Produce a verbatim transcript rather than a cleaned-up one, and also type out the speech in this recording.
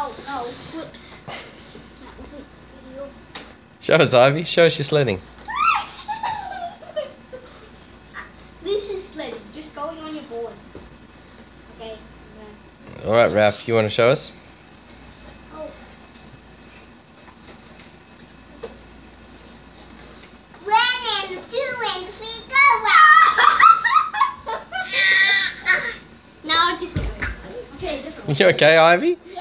Oh no, whoops. That wasn't video. Show us, Ivy. Show us your sledding. This is sledding, just going on your board. Okay. All right, Raph, you want to show us? Oh. One and two and three, go! Now a different way. Okay, different way. You okay, Ivy?